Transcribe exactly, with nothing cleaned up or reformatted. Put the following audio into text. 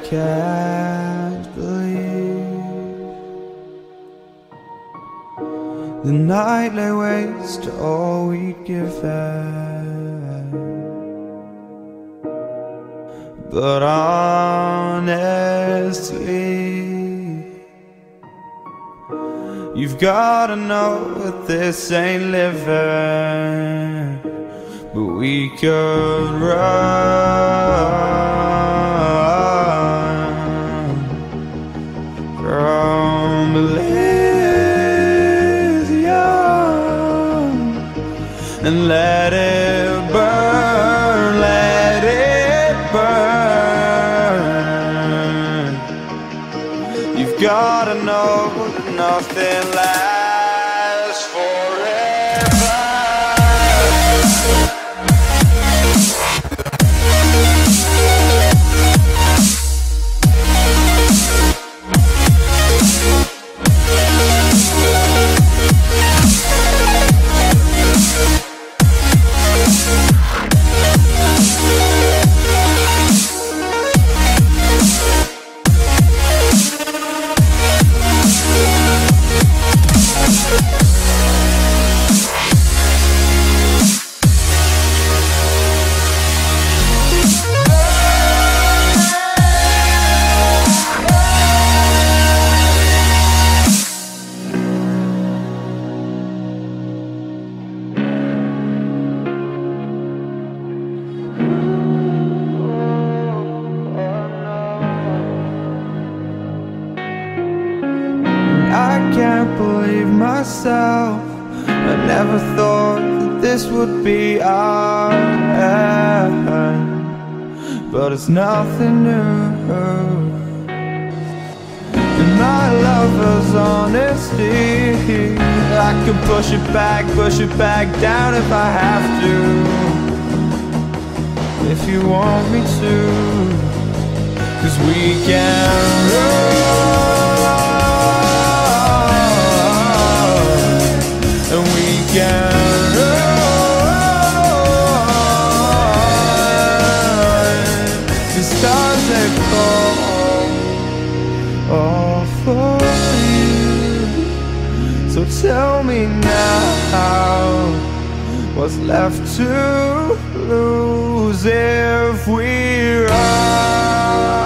can't believe the night lay waste to all we'd given. But honestly, you've gotta know that this ain't living. But we could run from Elysium and let it burn, let it burn. You've gotta know that nothing lasts forever. I can't believe myself. I never thought that this would be our end, but it's nothing new. And my lover's honesty, I can push it back, push it back down if I have to, if you want me to. 'Cause we can run and we can run. The stars they fall all for you. So tell me now, what's left to lose if we run?